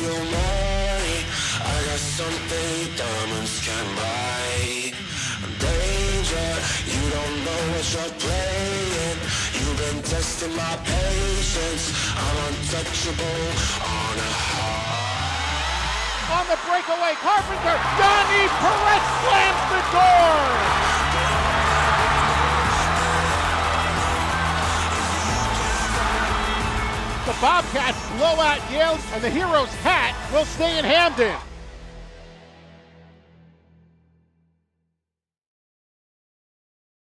feel money. I got something diamonds can buy. Danger, you don't know what you're playing. You've been testing my patience. I'm untouchable on a high. On the breakaway, Carpenter, Yani Perez slams the door! The Bobcats blow out Yale, and the Heroes' hat will stay in Hamden.